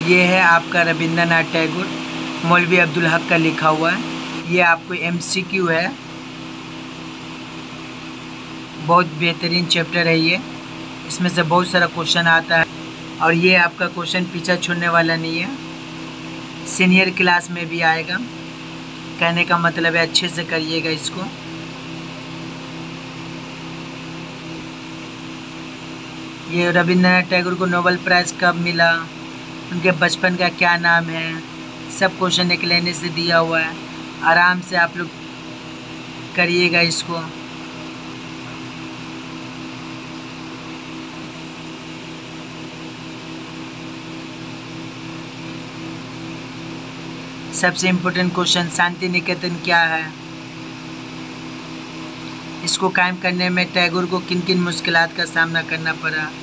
ये है आपका रविंद्रनाथ टैगोर, मौलवी अब्दुल हक का लिखा हुआ है। ये आपको MCQ है, बहुत बेहतरीन चैप्टर है ये। इसमें से बहुत सारा क्वेश्चन आता है और ये आपका क्वेश्चन पीछा छोड़ने वाला नहीं है, सीनियर क्लास में भी आएगा। कहने का मतलब है अच्छे से करिएगा इसको। ये रविंद्रनाथ टैगोर को नोबेल प्राइज़ कब मिला, उनके बचपन का क्या नाम है, सब क्वेश्चन एक लाइन से दिया हुआ है। आराम से आप लोग करिएगा इसको। सबसे इम्पोर्टेंट क्वेश्चन, शांति निकेतन क्या है? इसको कायम करने में टैगोर को किन किन मुश्किलात का सामना करना पड़ा?